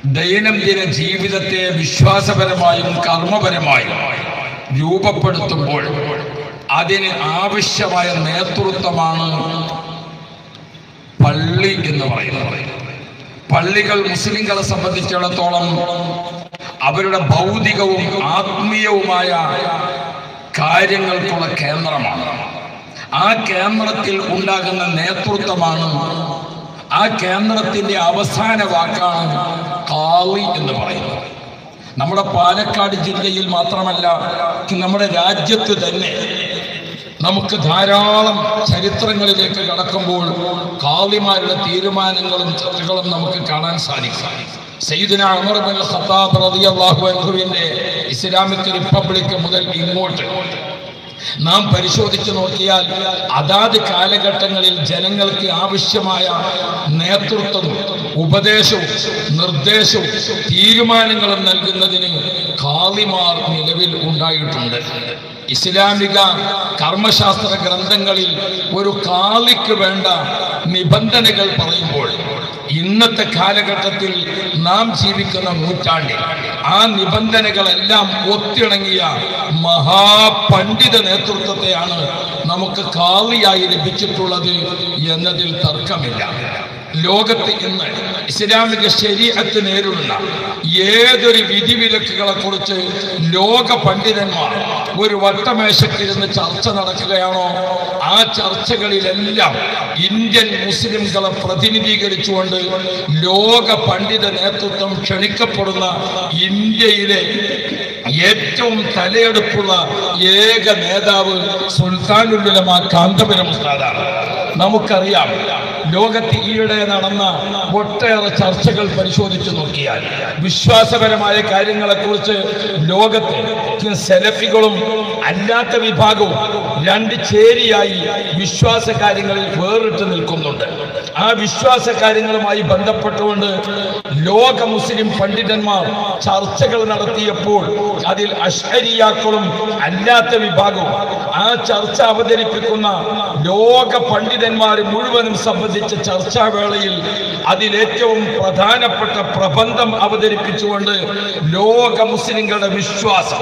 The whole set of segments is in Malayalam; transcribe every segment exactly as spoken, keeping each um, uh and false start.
ദൈനംദിന ജീവിതത്തെ വിശ്വാസപരമായും കർമ്മപരമായും രൂപപ്പെടുത്തുമ്പോൾ അതിന് ആവശ്യമായ നേതൃത്വമാണ് പള്ളി എന്ന് പറയുന്നത്. പള്ളികൾ മുസ്ലിങ്ങളെ സംബന്ധിച്ചിടത്തോളം അവരുടെ ഭൗതികവും ആത്മീയവുമായ കാര്യങ്ങൾക്കുള്ള കേന്ദ്രമാണ്. ആ കേന്ദ്രത്തിൽ ഉണ്ടാകുന്ന നേതൃത്വമാണ്, ആ കേന്ദ്രത്തിന്റെ അവസാന വാക്കാണ് ഖാളി എന്ന് പറയുന്നത്. നമ്മുടെ പാലക്കാട് ജില്ലയിൽ മാത്രമല്ല, നമ്മുടെ രാജ്യത്ത് തന്നെ നമുക്ക് ധാരാളം ചരിത്രങ്ങളിലേക്ക് കടക്കുമ്പോൾ ഖാളിമാരുടെ തീരുമാനങ്ങളും ചർച്ചകളും നമുക്ക് കാണാൻ സാധിക്കും. സയ്യിദുനാ ഉമർ ഇബ്നുൽ ഖത്താബ് റളിയല്ലാഹു അൻഹുവിന്റെ ഇസ്ലാമിക് റിപ്പബ്ലിക് മുതൽ ഇങ്ങോട്ട് നാം പരിശോധിച്ചു നോക്കിയാൽ അതാത് കാലഘട്ടങ്ങളിൽ ജനങ്ങൾക്ക് ആവശ്യമായ നേതൃത്വവും ഉപദേശവും നിർദ്ദേശവും തീരുമാനങ്ങളും നൽകുന്നതിന് ഖാളിമാർ നിലവിൽ ഉണ്ടായിട്ടുണ്ട്. ഇസ്ലാമിക കർമ്മശാസ്ത്ര ഗ്രന്ഥങ്ങളിൽ ഒരു ഖാളിക്ക് വേണ്ട നിബന്ധനകൾ പറയുമ്പോൾ ഇന്നത്തെ കാലഘട്ടത്തിൽ നാം ജീവിക്കുന്ന നൂറ്റാണ്ടിൽ ആ നിബന്ധനകളെല്ലാം ഒത്തിണങ്ങിയ മഹാപണ്ഡിത നേതൃത്വത്തെയാണ് നമുക്ക് ഖാളിയായി ലഭിച്ചിട്ടുള്ളത് എന്നതിൽ തർക്കമില്ല. ലോകത്ത് ഇന്ന് ഇസ്ലാമിക ശരീഅത്ത് നേരിടുന്ന ഏതൊരു വിധിവിലക്കുകളെ കുറിച്ച് ലോക പണ്ഡിതന്മാർ ഒരു വട്ടമേശക്കിരുന്ന് ചർച്ച നടക്കുകയാണോ, ആ ചർച്ചകളിലെല്ലാം ഇന്ത്യൻ മുസ്ലിംകളെ പ്രതിനിധീകരിച്ചുകൊണ്ട് ലോക പണ്ഡിത നേതൃത്വം ക്ഷണിക്കപ്പെടുന്ന ഇന്ത്യയിലെ ഏറ്റവും തലയെടുപ്പുള്ള ഏക നേതാവ് സുൽത്താനുൽ ഉലമ കാന്തപുരം ഉസ്താദാണ്. നമുക്കറിയാം, ലോകത്ത് ഈയിടെ നടന്ന ഒട്ടേറെ ചർച്ചകൾ പരിശോധിച്ചു നോക്കിയാൽ വിശ്വാസപരമായ കാര്യങ്ങളെക്കുറിച്ച് ലോകത്ത് സെലഫികളും അല്ലാത്ത വിഭാഗവും രണ്ട് ചേരിയായി വിശ്വാസ കാര്യങ്ങളിൽ വേറിട്ട് നിൽക്കുന്നുണ്ട്. ആ വിശ്വാസ കാര്യങ്ങളുമായി ബന്ധപ്പെട്ടുകൊണ്ട് ലോക മുസ്ലിം പണ്ഡിതന്മാർ ചർച്ചകൾ നടത്തിയപ്പോൾ അതിൽ അശ്അരിയാക്കളും അല്ലാത്ത വിഭാഗവും ആ ചർച്ച അവതരിപ്പിക്കുന്ന ലോക പണ്ഡിതന്മാർ മുഴുവനും സംബന്ധിച്ച ചർച്ചാവേളയിൽ അതിലേറ്റവും പ്രധാനപ്പെട്ട പ്രബന്ധം അവതരിപ്പിച്ചുകൊണ്ട് ലോക മുസ്ലിങ്ങളുടെ വിശ്വാസം,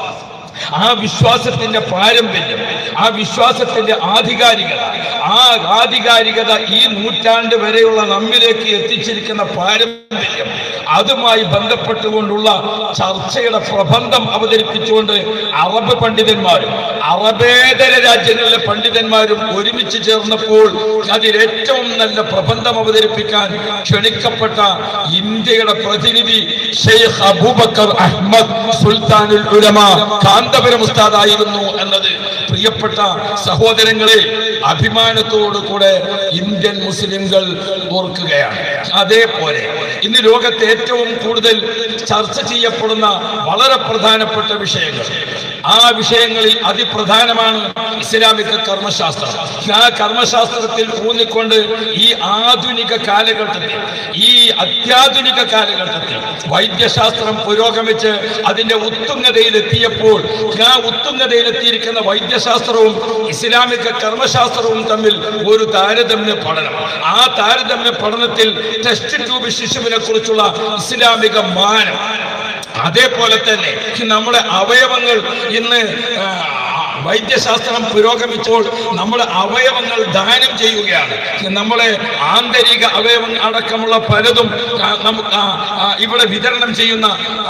ആ വിശ്വാസത്തിന്റെ പാരമ്പര്യം, ആ വിശ്വാസത്തിന്റെ ആധികാരികത, ആ ആധികാരികത ഈ നൂറ്റാണ്ട് വരെയുള്ള നമ്മിലേക്ക് എത്തിച്ചിരിക്കുന്ന പാരമ്പര്യം, അതുമായി ബന്ധപ്പെട്ടുകൊണ്ടുള്ള ചർച്ചയുടെ പ്രബന്ധം അവതരിപ്പിച്ചുകൊണ്ട് അറബ് പണ്ഡിതന്മാരും അറബേതര രാജ്യങ്ങളിലെ പണ്ഡിതന്മാരും ഒരുമിച്ച് ചേർന്നപ്പോൾ അതിലേറ്റവും നല്ല പ്രബന്ധം അവതരിപ്പിക്കാൻ ക്ഷണിക്കപ്പെട്ട ഇന്ത്യയുടെ പ്രതിനിധി ഷെയ്ഖ് അബൂബക്കർ അഹ്മദ് സുൽത്താനുൽ ഉലമ കാന്തപുരം ഉസ്താദായിരുന്നു എന്നത് പ്രിയപ്പെട്ട സഹോദരങ്ങളെ അഭിമാനത്തോടു കൂടെ ഇന്ത്യൻ മുസ്ലിംകൾ ഓർക്കുകയാണ്. അതേപോലെ ഇന്ന് ലോകത്തെ ഏറ്റവും കൂടുതൽ ചർച്ച ചെയ്യപ്പെടുന്ന വളരെ പ്രധാനപ്പെട്ട വിഷയങ്ങൾ, ആ വിഷയങ്ങളിൽ അതിപ്രധാനമാണ് ഇസ്ലാമിക കർമ്മശാസ്ത്രം. ആ കർമ്മശാസ്ത്രത്തിൽ ഊന്നിക്കൊണ്ട് ഈ ആധുനിക കാലഘട്ടത്തിൽ, ഈ അത്യാധുനിക കാലഘട്ടത്തിൽ വൈദ്യശാസ്ത്രം പുരോഗമിച്ച് അതിന്റെ ഉത്തുംഗതയിലെത്തിയപ്പോൾ ആ ഉത്തുംഗതയിലെത്തിയിരിക്കുന്ന വൈദ്യശാസ്ത്രവും ഇസ്ലാമിക കർമ്മശാസ്ത്രവും തമ്മിൽ ഒരു താരതമ്യ പഠനം. ആ താരതമ്യ പഠനത്തിൽ ടെസ്റ്റ് ട്യൂബ് ശിശുവിനെ കുറിച്ചുള്ള ഇസ്ലാമിക മാനം, അതേപോലെ തന്നെ നമ്മുടെ അവയവങ്ങൾ ഇന്ന് വൈദ്യശാസ്ത്രം പുരോഗമിച്ചപ്പോൾ നമ്മുടെ അവയവങ്ങൾ ദാനം ചെയ്യുകയാണ്. നമ്മളെ ആന്തരിക അവയവങ്ങൾ അടക്കമുള്ള പലതും നമുക്ക് ഇവിടെ വിതരണം ചെയ്യുന്ന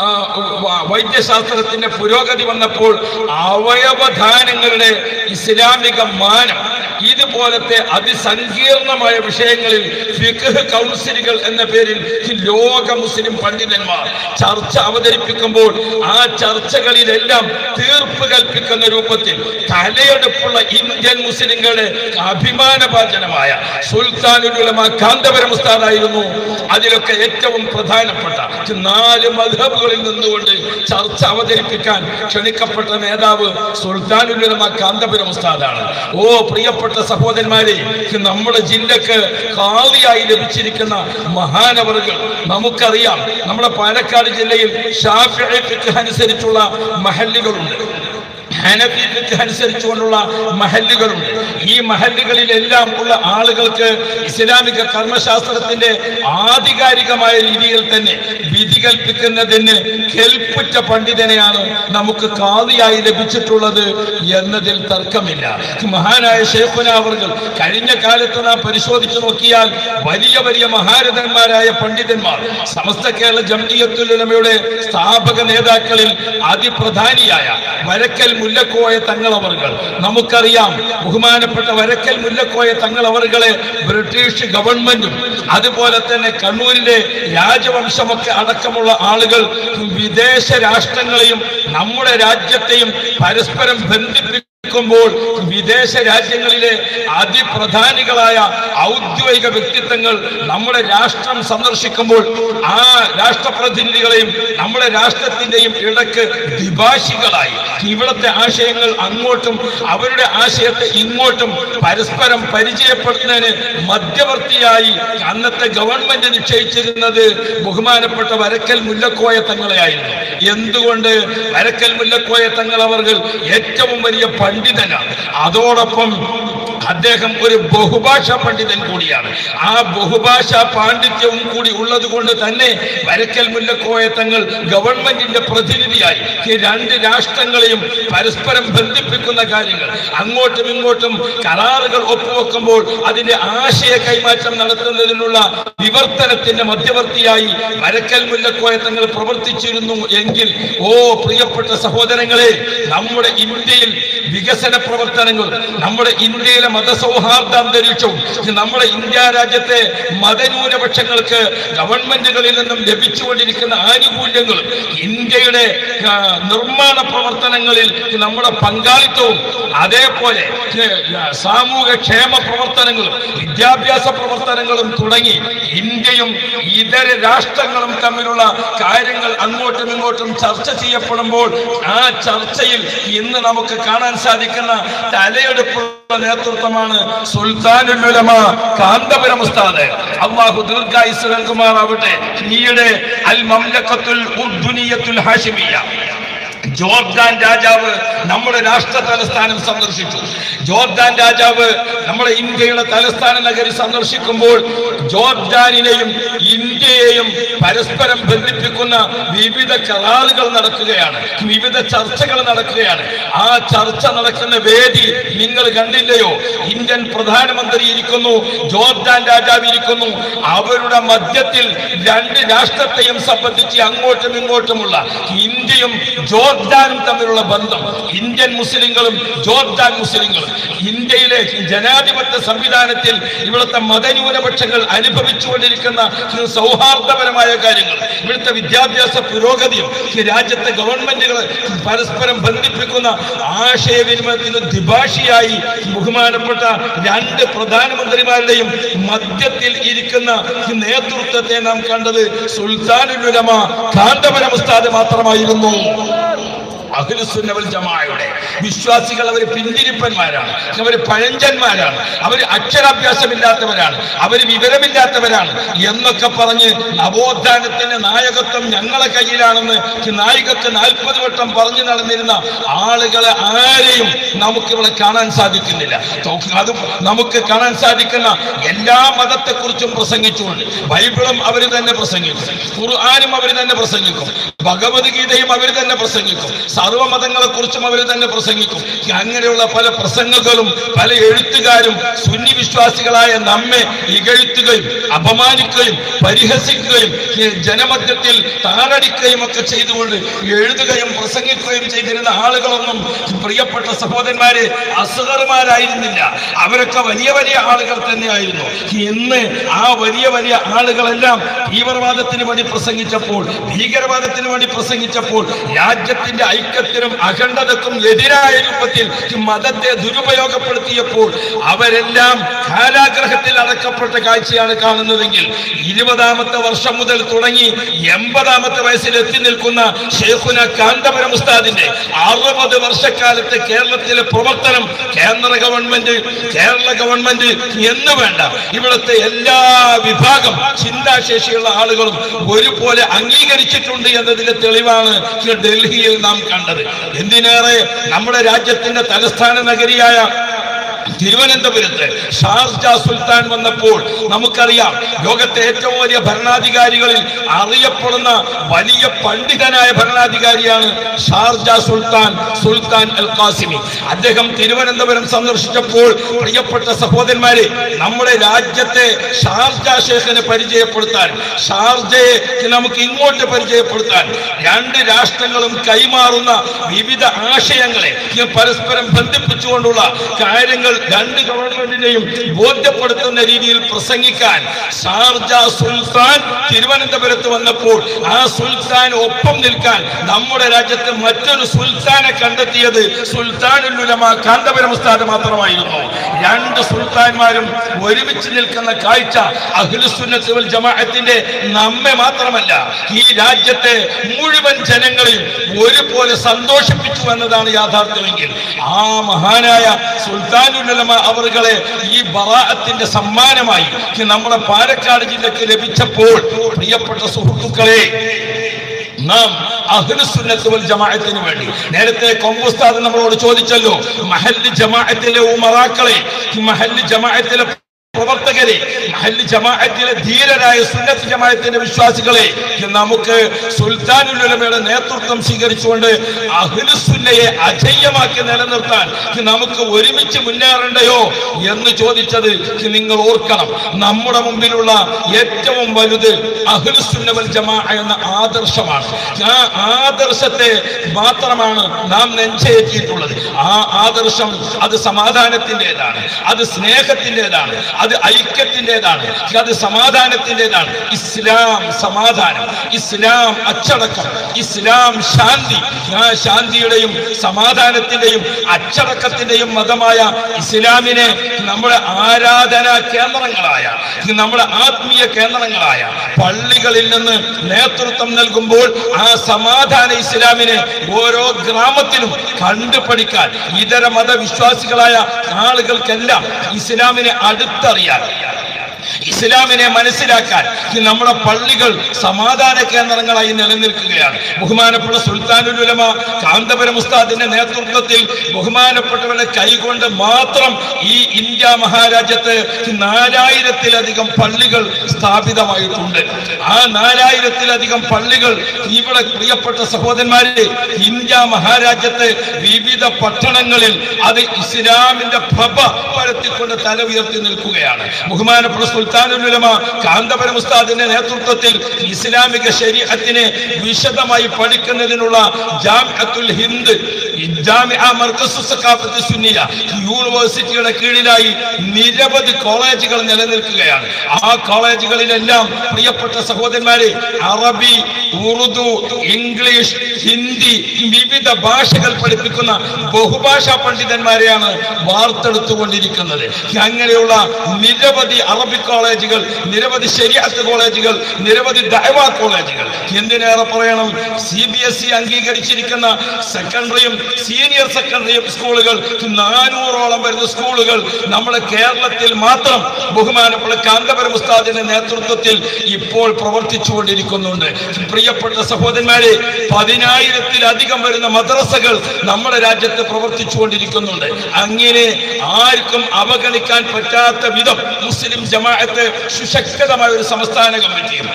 വൈദ്യശാസ്ത്രത്തിന്റെ പുരോഗതി വന്നപ്പോൾ അവയവദാനങ്ങളുടെ ഇസ്ലാമിക മാനം, ഇതുപോലത്തെ അതിസങ്കീർണമായ വിഷയങ്ങളിൽ ഫിഖ് കൗൺസിലുകൾ എന്ന പേരിൽ ലോക മുസ്ലിം പണ്ഡിതന്മാർ ചർച്ച അവതരിപ്പിക്കുമ്പോൾ ആ ചർച്ചകളിലെല്ലാം തീർപ്പ് കൽപ്പിക്കുന്ന രൂപത്തിൽ തലയെടുപ്പുള്ള ഇന്ത്യൻ മുസ്ലിങ്ങളുടെ അഭിമാനഭാജനമായ സുൽത്താനുൽ ഉലമ കാന്തപുരം ഉസ്താദായിരുന്നു അതിലൊക്കെ ഏറ്റവും പ്രധാനപ്പെട്ട. നാല് മദ്ഹബുകളിൽ നിന്നുകൊണ്ട് ചർച്ച അവതരിപ്പിക്കാൻ ക്ഷണിക്കപ്പെട്ട നേതാവ് സുൽത്താനുൽ ഉലമ കാന്തപുരം ഉസ്താദാണ്. ഓ പ്രിയപ്പെട്ട സഹോദരന്മാരെ, നമ്മുടെ ജില്ലക്ക് ഖാളിയായി ലഭിച്ചിരിക്കുന്ന മഹാനവറുകൾ നമുക്കറിയാം. നമ്മുടെ പാലക്കാട് ജില്ലയിൽ ശാഫിഈ ഫിഖ് അനുസരിച്ചുള്ള മഹല്ലുകളുണ്ട്, ഹനഫി ഫിഖ് അനുസരിച്ചുകൊണ്ടുള്ള മഹല്ലുകളുണ്ട്. ഈ മഹല്ലുകളിലെല്ലാം ഉള്ള ആളുകൾക്ക് ഇസ്ലാമിക കർമ്മശാസ്ത്രത്തിന്റെ ആധികാരികമായ രീതിയിൽ തന്നെ വിധി കൽപ്പിക്കുന്നതിന് കെൽപ്പുറ്റ പണ്ഡിതനെയാണ് നമുക്ക് ഖാദിയായി ലഭിച്ചിട്ടുള്ളത് എന്നതിൽ തർക്കമില്ല. മഹാനായ ശൈഖുനാ അവർകൾ കഴിഞ്ഞ കാലത്ത് നാം പരിശോധിച്ചു നോക്കിയാൽ വലിയ വലിയ മഹാരഥന്മാരായ പണ്ഡിതന്മാർ, സമസ്ത കേരള ജംഇയ്യത്തുൽ ഉലമയുടെ സ്ഥാപക നേതാക്കളിൽ അതിപ്രധാനിയായ വരക്കൽ മുല്ലക്കോയ തങ്ങളവർകൾ, നമുക്കറിയാം ബഹുമാനപ്പെട്ട വരക്കൽ മുല്ലക്കോയ തങ്ങളവർകളെ ബ്രിട്ടീഷ് ഗവൺമെന്റും അതുപോലെ തന്നെ കണ്ണൂരിലെ രാജവംശമൊക്കെ അടക്കമുള്ള ആളുകൾ വിദേശ രാഷ്ട്രങ്ങളെയും നമ്മുടെ രാജ്യത്തെയും പരസ്പരം ബന്ധിപ്പിക്കുമ്പോൾ വിദേശ രാജ്യങ്ങളിലെ അതിപ്രധാനികളായ ഔദ്യോഗിക വ്യക്തിത്വങ്ങൾ നമ്മുടെ രാഷ്ട്രം സന്ദർശിക്കുമ്പോൾ ആ രാഷ്ട്രപ്രതിനിധികളെയും നമ്മുടെ രാഷ്ട്രത്തിന്റെയും ഇടക്ക് ദ്വിഭാഷികളായി ഇവിടുത്തെ ആശയങ്ങൾ അങ്ങോട്ടും അവരുടെ ആശയത്തെ ഇങ്ങോട്ടും പരസ്പരം പരിചയപ്പെടുത്തുന്നതിന് മധ്യവർത്തിയായി അന്നത്തെ ഗവൺമെന്റ് നിശ്ചയിച്ചിരുന്നത് ബഹുമാനപ്പെട്ട വരക്കൽ മുല്ലക്കോയ തങ്ങളെയായിരുന്നു. എന്തുകൊണ്ട്? വരക്കൽ മുല്ലക്കോയ തങ്ങൾ അവർ ഏറ്റവും വലിയ പണ്ഡിതനാണ്. അതോടൊപ്പം അദ്ദേഹം ഒരു ബഹുഭാഷാ പണ്ഡിതൻ കൂടിയാണ്. ആ ബഹുഭാഷാ പാണ്ഡിത്യവും കൂടി ഉള്ളത് കൊണ്ട് തന്നെ വരക്കൽ മുല്ലക്കോയ തങ്ങൾ ഗവൺമെന്റിന്റെ പ്രതിനിധിയായി ഈ രണ്ട് രാഷ്ട്രങ്ങളെയും പരസ്പരം ബന്ധിപ്പിക്കുന്ന കാര്യങ്ങൾ, അങ്ങോട്ടും ഇങ്ങോട്ടും കരാറുകൾ ഒപ്പുവെക്കുമ്പോൾ അതിന്റെ ആശയ കൈമാറ്റം നടത്തുന്നതിനുള്ള വിവർത്തനത്തിന്റെ മധ്യവർത്തിയായി വരക്കൽ മുല്ലക്കോയ തങ്ങൾ പ്രവർത്തിച്ചിരുന്നു എങ്കിൽ, ഓ പ്രിയപ്പെട്ട സഹോദരങ്ങളെ, നമ്മുടെ ഇന്ത്യയിൽ വികസന പ്രവർത്തനങ്ങൾ, നമ്മുടെ ഇന്ത്യയിലെ മതസൗഹാർദ്ദ അന്തരീക്ഷവും നമ്മുടെ ഇന്ത്യ രാജ്യത്തെ മതന്യൂനപക്ഷങ്ങൾക്ക് ഗവൺമെന്റുകളിൽ നിന്നും ലഭിച്ചുകൊണ്ടിരിക്കുന്ന ആനുകൂല്യങ്ങളും ഇന്ത്യയുടെ നിർമ്മാണ പ്രവർത്തനങ്ങളിൽ നമ്മുടെ പങ്കാളിത്തവും അതേപോലെ സാമൂഹ്യ ക്ഷേമ പ്രവർത്തനങ്ങളും വിദ്യാഭ്യാസ പ്രവർത്തനങ്ങളും തുടങ്ങി ഇന്ത്യയും ഇതര രാഷ്ട്രങ്ങളും തമ്മിലുള്ള കാര്യങ്ങൾ അങ്ങോട്ടും ഇങ്ങോട്ടും ചർച്ച ചെയ്യപ്പെടുമ്പോൾ ആ ചർച്ചയിൽ ഇന്ന് നമുക്ക് കാണാൻ സാധിക്കുന്ന തലയെടുപ്പുള്ള നേതൃത്വമാണ് സുൽത്താനുൽ ഉലമ കാന്തപുരം ഉസ്താദ്. അല്ലാഹു ദീർഘായുസ്സ് നൽകുമാറാവട്ടെ. ഈയിടെ അൽ മംലക്കത്തുൽ ഉർദുനിയത്തുൽ ഹാഷിമിയ, ജോർദാൻ രാജാവ് നമ്മുടെ രാഷ്ട്ര തലസ്ഥാനം സന്ദർശിച്ചു. ജോർദാൻ രാജാവ് നമ്മുടെ ഇന്ത്യയുടെ തലസ്ഥാന നഗരി സന്ദർശിക്കുമ്പോൾ ജോർദാനിനെയും ഇന്ത്യയെയും പരസ്പരം ബന്ധിപ്പിക്കുന്ന വിവിധ കരാറുകൾ നടക്കുകയാണ്, വിവിധ ചർച്ചകൾ നടക്കുകയാണ്. ആ ചർച്ച നടക്കുന്ന വേദി നിങ്ങൾ കണ്ടില്ലയോ? ഇന്ത്യൻ പ്രധാനമന്ത്രി ഇരിക്കുന്നു, ജോർദാൻ രാജാവ് ഇരിക്കുന്നു. അവരുടെ മധ്യത്തിൽ രണ്ട് രാഷ്ട്രത്തെയും സംബന്ധിച്ച് അങ്ങോട്ടും ഇങ്ങോട്ടുമുള്ള ഇന്ത്യയും ജോർദാനും തമ്മിലുള്ള ബന്ധം, ഇന്ത്യൻ മുസ്ലിങ്ങളും ജോർദാൻ മുസ്ലിങ്ങളും, ഇന്ത്യയിലെ ജനാധിപത്യ സംവിധാനത്തിൽ ഇവിടുത്തെ മതന്യൂനപക്ഷങ്ങൾ അനുഭവിച്ചുകൊണ്ടിരിക്കുന്ന സൗഹാർദ്ദപരമായ കാര്യങ്ങൾ, ഇവിടുത്തെ വിദ്യാഭ്യാസ പുരോഗതിയും രാജ്യത്തെ ഗവൺമെന്റുകൾ പരസ്പരം ബന്ധിപ്പിക്കുന്ന ആശയവിനിമയത്തിന് ദ്വിഭാഷിയായി ബഹുമാനപ്പെട്ട രണ്ട് പ്രധാനമന്ത്രിമാരുടെയും മധ്യത്തിൽ ഇരിക്കുന്ന നേതൃത്വത്തെ നാം കണ്ടത് സുൽത്താനുൽ ഉലമ കാന്തപുരം ഉസ്താദ് മാത്രമായിരുന്നു. അഹ്ലുസുന്ന വൽ ജമാഅയുടെ വിശ്വാസികൾ അവർ പിന്തിരിപ്പന്മാരാണ്, അവർ പഴഞ്ചന്മാരാണ്, അവർ അക്ഷരാഭ്യാസമില്ലാത്തവരാണ്, അവർ വിവരമില്ലാത്തവരാണ് എന്നൊക്കെ പറഞ്ഞ് നവോത്ഥാനത്തിന്റെ നായകത്വം ഞങ്ങളെ കയ്യിലാണെന്ന് നായികക്ക് നാൽപ്പത് വട്ടം പറഞ്ഞു നടന്നിരുന്ന ആളുകളെ ആരെയും നമുക്കിവിടെ കാണാൻ സാധിക്കുന്നില്ല. അത് നമുക്ക് കാണാൻ സാധിക്കുന്ന എല്ലാ മതത്തെക്കുറിച്ചും പ്രസംഗിച്ചുകൊണ്ട് ബൈബിളും അവർ തന്നെ പ്രസംഗിക്കും, ഖുർആനും അവർ തന്നെ പ്രസംഗിക്കും, ഭഗവത്ഗീതയും അവർ തന്നെ പ്രസംഗിക്കും, സർവ്വമതങ്ങളെ കുറിച്ചും അവർ തന്നെ പ്രസംഗിക്കും. അങ്ങനെയുള്ള പല പ്രസംഗങ്ങളും പല എഴുത്തുകാരും സുന്നി വിശ്വാസികളായ നമ്മെ ഇകഴ്ത്തുകയും അപമാനിക്കുകയും പരിഹസിക്കുകയും ജനമധ്യത്തിൽ താറടിക്കുകയും ഒക്കെ ചെയ്തുകൊണ്ട് എഴുതുകയും പ്രസംഗിക്കുകയും ചെയ്തിരുന്ന ആളുകളൊന്നും പ്രിയപ്പെട്ട സഹോദരന്മാരെ അസ്ഗർമാരായിരുന്നില്ല. അവരൊക്കെ വലിയ വലിയ ആളുകൾ തന്നെയായിരുന്നു. ഇന്ന് ആ വലിയ വലിയ ആളുകളെല്ലാം തീവ്രവാദത്തിന് വേണ്ടി പ്രസംഗിച്ചപ്പോൾ, ഭീകരവാദത്തിന് വേണ്ടി പ്രസംഗിച്ചപ്പോൾ, രാജ്യത്തിന്റെ ഐക്യത്തിനും അഖണ്ഡതക്കും എതിരായ രൂപത്തിൽ മതത്തെ ദുരുപയോഗപ്പെടുത്തിയപ്പോൾ അവരെല്ലാം കാരാഗ്രഹത്തിൽ അടക്കപ്പെട്ട കാഴ്ചയാണ് കാണുന്നതെങ്കിൽ ഇരുപതാമത്തെ വർഷം മുതൽ തുടങ്ങി എൺപതാമത്തെ വയസ്സിൽ എത്തി നിൽക്കുന്ന ശൈഖുന കാന്തപുരം ഉസ്താദിന്റെ അറുപത് വർഷക്കാലത്തെ കേരളത്തിലെ പ്രവർത്തനം കേന്ദ്ര ഗവൺമെന്റ്, കേരള ഗവൺമെന്റ് എന്ന് വേണ്ട ഇവിടുത്തെ എല്ലാ വിഭാഗം ചിന്താശേഷിയുള്ള ആളുകളും ഒരുപോലെ അംഗീകരിച്ചിട്ടുണ്ട് എന്നതിന്റെ തെളിവാണ് ഡൽഹിയിൽ നാം കണ്ടത്. എന്തിനേറെ നമ്മുടെ രാജ്യത്തിന്റെ തലസ്ഥാന നഗരിയായ തിരുവനന്തപുരത്ത് ഷാർജ സുൽത്താൻ വന്നപ്പോൾ നമുക്കറിയാം, ലോകത്തെ ഏറ്റവും വലിയ ഭരണാധികാരികളിൽ അറിയപ്പെടുന്ന വലിയ പണ്ഡിതനായ ഭരണാധികാരിയാണ് ഷാർജ സുൽത്താൻ സുൽത്താൻ അൽ ഖാസിമി. അദ്ദേഹം തിരുവനന്തപുരം സന്ദർശിച്ചപ്പോൾ പ്രിയപ്പെട്ട സഹോദരന്മാരെ, നമ്മുടെ രാജ്യത്തെ ഷാർജ ഷേഖിനെ പരിചയപ്പെടുത്താൻ, ഷാർജയെ നമുക്ക് ഇങ്ങോട്ട് പരിചയപ്പെടുത്താൻ, രണ്ട് രാഷ്ട്രങ്ങളും കൈമാറുന്ന വിവിധ ആശയങ്ങളെ പരസ്പരം ബന്ധിപ്പിച്ചുകൊണ്ടുള്ള കാര്യങ്ങൾ രണ്ട് ഗവൺമെന്റിനെയും ബോധ്യപ്പെടുത്തുന്ന രീതിയിൽ പ്രസംഗിക്കാൻ ഷാർജ സുൽത്താൻ തിരുവനന്തപുരത്ത് വന്നപ്പോൾ ആ സുൽത്താൻ ഒപ്പം നിൽക്കാൻ നമ്മുടെ രാജ്യത്ത് മറ്റൊരു സുൽത്താനെ കണ്ടെത്തിയത് സുൽത്താനുൽ ഉലമ കാന്തപുരം ഉസ്താദ് മാത്രമായിരുന്നു. രണ്ട് സുൽത്താൻമാരും ഒരുമിച്ച് നിൽക്കുന്ന കാഴ്ച അഹ്ലുസുന്നത്ത് വൽ ജമാഅത്തിന്റെ നമ്മെ മാത്രമല്ല ഈ രാജ്യത്തെ മുഴുവൻ ജനങ്ങളെയും ഒരുപോലെ സന്തോഷിപ്പിച്ചു എന്നതാണ് യാഥാർത്ഥ്യമെങ്കിൽ ആ മഹാനായ സുൽത്താനുൽ ഉലമ അവരുടെ ഈ ബറാഅത്തിന്റെ സമ്മാനമായി നമ്മുടെ പാലക്കാട് ജില്ലക്ക് ലഭിച്ചപ്പോൾ പ്രിയപ്പെട്ട സുഹൃത്തുക്കളെ, നാം അഹ്ലുസുന്നത്ത് വൽ ജമാഅത്തിന് വേണ്ടി നേരത്തെ കൊമ്പുസ്താദ് നമ്മളോട് ചോദിച്ചല്ലോ, മഹല്ല് ജമാഅത്തിലെ ഉമറാക്കളെ, മഹല്ല് ജമാഅത്തിലെ പ്രവർത്തകരെ, മഹല്ല് ജമാഅത്തിലെ ധീരരായ സുന്നത്ത് ജമാഅത്തിന്റെ വിശ്വാസികളെ നമുക്ക് സുൽത്താനുൽ ഉലമയുടെ നേതൃത്വം സ്വീകരിച്ചുകൊണ്ട് അഹ്ലുസുന്നയെ അജയ്യമാക്കി നിലനിർത്താൻ നമുക്ക് ഒരുമിച്ച് മുന്നേറണ്ടയോ എന്ന് ചോദിച്ചത് നിങ്ങൾ ഓർക്കണം. നമ്മുടെ മുമ്പിലുള്ള ഏറ്റവും വലുത് അഹ്ലുസുന്ന വൽ ജമാഅ എന്ന ആദർശമാണ്. ആ ആദർശത്തെ മാത്രമാണ് നാം നെഞ്ചേറ്റിയിട്ടുള്ളത്. ആ ആദർശം അത് സമാധാനത്തിൻ്റെതാണ്, അത് സ്നേഹത്തിൻ്റെതാണ്, അത് ഐക്യത്തിൻ്റെതാണ്, അത് സമാധാനത്തിൻ്റെതാണ്. ഇസ്ലാം സമാധാനം, ഇസ്ലാം അച്ചടക്കം, ഇസ്ലാം ശാന്തി. ആ ശാന്തിയുടെയും സമാധാനത്തിന്റെയും അച്ചടക്കത്തിന്റെയും മതമായ ഇസ്ലാമിനെ നമ്മുടെ ആരാധനാ കേന്ദ്രങ്ങളായ, നമ്മുടെ ആത്മീയ കേന്ദ്രങ്ങളായ പള്ളികളിൽ നിന്ന് നേതൃത്വം നൽകുമ്പോൾ ആ സമാധാന ഇസ്ലാമിനെ ഓരോ ഗ്രാമത്തിലും കണ്ടുപഠിക്കാൻ, ഇതര മതവിശ്വാസികളായ ആളുകൾക്കെല്ലാം ഇസ്ലാമിനെ അടുത്തറിയാൻ, ഇസ്ലാമിനെ മനസ്സിലാക്കാൻ നമ്മുടെ പള്ളികൾ സമാധാന കേന്ദ്രങ്ങളായി നിലനിൽക്കുകയാണ്. ബഹുമാനപ്പെട്ട സുൽത്താനുൽ ഉലമ കാന്തപുരം ഉസ്താദിന്റെ നേതൃത്വത്തിൽ ബഹുമാനപ്പെട്ടവരുടെ കൈകൊണ്ട് മാത്രം ഈ ഇന്ത്യ മഹാരാജ്യത്ത് നാലായിരത്തിലധികം പള്ളികൾ സ്ഥാപിതമായിട്ടുണ്ട്. ആ നാലായിരത്തിലധികം പള്ളികൾ ഇവിടെ പ്രിയപ്പെട്ട സഹോദരന്മാരെ ഇന്ത്യ മഹാരാജ്യത്ത് വിവിധ പട്ടണങ്ങളിൽ അത് ഇസ്ലാമിന്റെ പ്രഭ പരത്തിക്കൊണ്ട് തല ഉയർത്തി നിൽക്കുകയാണ്. ബഹുമാനപ്പെട്ട സുൽത്താനുൽ ഉലമ കാന്തപുരം ഉസ്താദിന്റെ നേതൃത്വത്തിൽ ഇസ്ലാമിക ശരീഅത്തിനെ വിശദമായി പഠിക്കുന്നതിനുള്ള ജാമിഅത്തുൽ ഹിന്ദ്, ജാമിഅ മർകസു സഖാഫത്ത് സുന്നിയ യൂണിവേഴ്സിറ്റിയുടെ കീഴിലായി നിരവധി കോളേജുകൾ നിലനിൽക്കുകയാണ്. ആ കോളേജുകളിലെല്ലാം പ്രിയപ്പെട്ട സഹോദരന്മാരെ അറബി, ഉറുദു, ഇംഗ്ലീഷ്, ഹിന്ദി വിവിധ ഭാഷകൾ പഠിപ്പിക്കുന്ന ബഹുഭാഷാ പണ്ഡിതന്മാരെയാണ് വാർത്തെടുത്തുകൊണ്ടിരിക്കുന്നത്. അങ്ങനെയുള്ള നിരവധി അറബി കോളേജുകൾ, നിരവധി ശരീഅത്ത് കോളേജുകൾ, നിരവധി ദഅവ കോളേജുകൾ, എന്തിനേറെ പറയണം സി ബി എസ് ഇ അംഗീകരിച്ചിരിക്കുന്ന സെക്കൻഡറിയും സീനിയർ സെക്കൻഡറിയും സ്കൂളുകൾ, നാനൂറോളം വരുന്ന സ്കൂളുകൾ നമ്മുടെ കേരളത്തിൽ മാത്രം ബഹുമാനപ്പെട്ട കാന്തപുരം ഉസ്താദിന്റെ നേതൃത്വത്തിൽ ഇപ്പോൾ പ്രവർത്തിച്ചുകൊണ്ടിരിക്കുന്നുണ്ട്. പ്രിയപ്പെട്ട സഹോദരന്മാരെ, പതിനായിരത്തിലധികം വരുന്ന മദ്രസകൾ നമ്മുടെ രാജ്യത്ത് പ്രവർത്തിച്ചുകൊണ്ടിരിക്കുന്നുണ്ട്. അങ്ങനെ ആർക്കും അവഗണിക്കാൻ പറ്റാത്ത വിധം മുസ്ലിം ജമാഅത്ത് സുശക്തമായ ഒരു സംസ്ഥാന കമ്മിറ്റിയും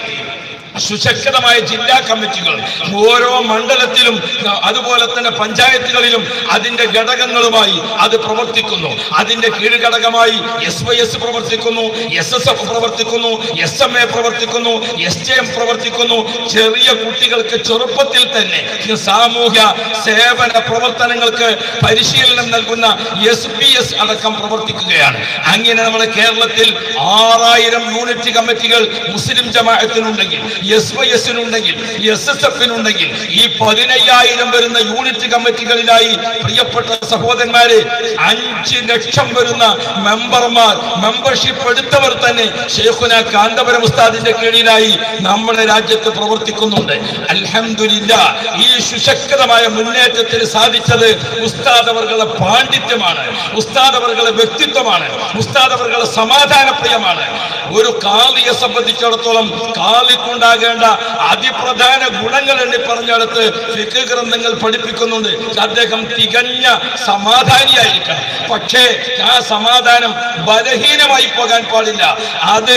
സുശക്തമായ ജില്ലാ കമ്മിറ്റികൾ ഓരോ മണ്ഡലത്തിലും അതുപോലെ തന്നെ പഞ്ചായത്തുകളിലും അതിന്റെ ഘടകങ്ങളുമായി അത് പ്രവർത്തിക്കുന്നു. അതിന്റെ കീഴ്ഘടകമായി എസ് വൈ എസ് പ്രവർത്തിക്കുന്നു, എസ് എസ് എഫ് പ്രവർത്തിക്കുന്നു, എസ് എം എ പ്രവർത്തിക്കുന്നു, എസ് ജെ എം പ്രവർത്തിക്കുന്നു. ചെറിയ കുട്ടികൾക്ക് ചെറുപ്പത്തിൽ തന്നെ സാമൂഹ്യ സേവന പ്രവർത്തനങ്ങൾക്ക് പരിശീലനം നൽകുന്ന എസ് പി എസ് അടക്കം പ്രവർത്തിക്കുകയാണ്. അങ്ങനെ നമ്മുടെ കേരളത്തിൽ ആറായിരം യൂണിറ്റ് കമ്മിറ്റികൾ മുസ്ലിം ജമാഅത്തിനുണ്ടെങ്കിൽ, എസ് വൈ എസിനുണ്ടെങ്കിൽ, എസ് എസ് എഫിനുണ്ടെങ്കിൽ, ഈ പതിനയ്യായിരം വരുന്ന യൂണിറ്റ് കമ്മിറ്റികളിലായി പ്രിയപ്പെട്ട സഹോദരന്മാരെ അഞ്ച് ലക്ഷം വരുന്ന മെമ്പർമാർ, മെമ്പർഷിപ്പ് എടുത്തവർ തന്നെ ശൈഖുന കാന്തപുരം ഉസ്താദിന്റെ കീഴിലായി നമ്മുടെ രാജ്യത്ത് പ്രവർത്തിക്കുന്നുണ്ട്. അൽഹംദുലില്ലാ, ഈ സുശക്തമായ മുന്നേറ്റത്തിന് സാധിച്ചത് ഉസ്താദ് അവരുടെ പാണ്ഡിത്യമാണ്, ഉസ്താദ് അവരുടെ വ്യക്തിത്വമാണ്, ഉസ്താദ് അവരുടെ സമാധാനപ്രിയമാണ്. ഒരു കാളിയെ സംബന്ധിച്ചിടത്തോളം കാളിക്കുണ്ടായ ഉണ്ടാകേണ്ട അതിപ്രധാന ഗുണങ്ങൾ എണ്ണി പറഞ്ഞെടുത്ത് ഫിഖ് ഗ്രന്ഥങ്ങൾ പഠിപ്പിക്കുന്നുണ്ട്. അദ്ദേഹം തികഞ്ഞ സമാധാനിയായിരിക്കണം. പക്ഷേ ആ സമാധാനം ബലഹീനമായി പോകാൻ പാടില്ല. അത്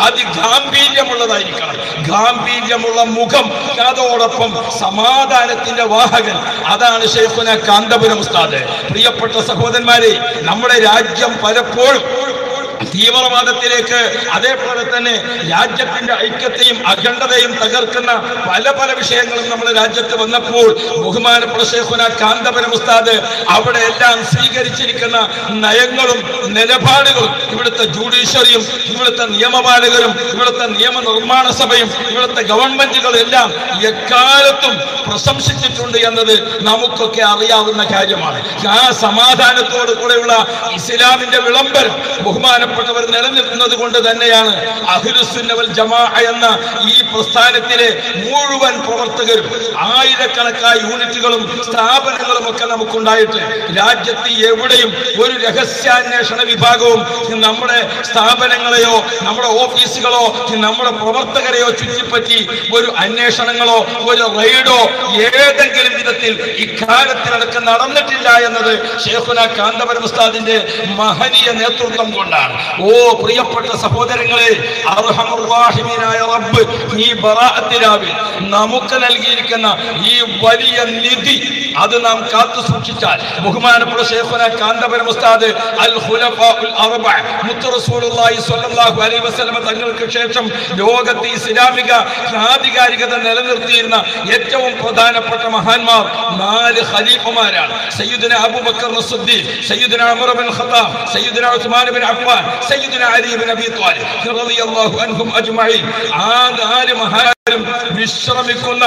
അതിഗാംഭീര്യമുള്ളതായിരിക്കണം. ഗാംഭീര്യമുള്ള മുഖം, അതോടൊപ്പം സമാധാനത്തിന്റെ വാഹകൻ, അതാണ് ശൈഖുന കാന്തപുരം ഉസ്താദ്. പ്രിയപ്പെട്ട സഹോദരന്മാരെ, നമ്മുടെ രാജ്യം പലപ്പോഴും തീവ്രവാദത്തിലേക്ക്, അതേപോലെ തന്നെ രാജ്യത്തിന്റെ ഐക്യത്തെയും അഖണ്ഡതയും തകർക്കുന്ന പല പല വിഷയങ്ങളും നമ്മുടെ രാജ്യത്ത് വന്നപ്പോൾ ബഹുമാനപ്പെട്ട ശൈഖുന കാന്തപുരം ഉസ്താദ് അവിടെ എല്ലാം സ്വീകരിച്ചിരിക്കുന്ന നയങ്ങളും നിലപാടുകളും, ഇവിടുത്തെ ജുഡീഷ്യറിയും ഇവിടുത്തെ നിയമപാലകരും ഇവിടുത്തെ നിയമനിർമ്മാണ സഭയും ഇവിടുത്തെ ഗവൺമെന്റുകളും എല്ലാം എക്കാലത്തും പ്രശംസിച്ചിട്ടുണ്ട് എന്നത് നമുക്കൊക്കെ അറിയാവുന്ന കാര്യമാണ്. ആ സമാധാനത്തോടു കൂടെയുള്ള ഇസ്ലാമിന്റെ വിളംബരം ബഹുമാനപ്പെട്ടവർ നിലനിൽക്കുന്നത് കൊണ്ട് തന്നെയാണ് അഹ്ലുസുന്ന വൽ ജമാഅ എന്ന ഈ പ്രസ്ഥാനത്തിലെ മുഴുവൻ പ്രവർത്തകരും ആയിരക്കണക്കായ യൂണിറ്റുകളും സ്ഥാപനങ്ങളും ഒക്കെ നമുക്കുണ്ടായിട്ട് രാജ്യത്ത് എവിടെയും ഒരു രഹസ്യാന്വേഷണ വിഭാഗവും നമ്മുടെ സ്ഥാപനങ്ങളെയോ നമ്മുടെ ഓഫീസുകളോ നമ്മുടെ പ്രവർത്തകരെയോ ചുറ്റിപ്പറ്റി ഒരു അന്വേഷണങ്ങളോ ഒരു റെയ്ഡോ ഏതെങ്കിലും വിധത്തിൽ ഇക്കാലത്തിനടക്കം നടന്നിട്ടില്ല എന്നത് ശൈഖുന കാന്തപുരം ഉസ്താദിന്റെ മഹനീയ നേതൃത്വം കൊണ്ടാണ്. ഓ പ്രിയപ്പെട്ട സഹോദരങ്ങളെ, അർഹമുർ റഹീമീനായ റബ്ബ് ഈ ബറാഅത്ത് രാവിൽ നമുക്ക് നൽകിയിരിക്കുന്ന ഈ വലിയ നിധി അത് നാം കാത്തു സൂക്ഷിച്ചാൽ ബഹുമാനപ്പെട്ട ശൈഖുന കാന്തപുരം ഉസ്താദ് അൽ ഖുലഫാഉൽ അർബഅ മുത്ത് റസൂലുള്ളാഹി സ്വല്ലല്ലാഹു അലൈഹി വസല്ലം തങ്ങൾക്ക് ശേഷം ലോകത്തെ ഇസ്ലാമിക ആധികാരികത നിലനിർത്തിയിരുന്ന ഏറ്റവും പ്രധാനപ്പെട്ട മഹാന്മാർ നാല് ഖലീഫമാരാണ്. സയ്യിദുന അബൂബക്കർ അസ്-സിദ്ദീഖ്, സയ്യിദുന ഉമർ ഇബ്നുൽ ഖത്താബ്, സയ്യിദുന ഉസ്മാൻ ഇബ്നു അഫ്ഫാൻ, സയ്യിദുന അലി ഇബ്നു അബീ ത്വാലിബ് റളിയല്ലാഹു അൻഹും അജ്മഈൻ. ആ നാല് മഹാന്മാരും വിശ്രമിക്കുന്ന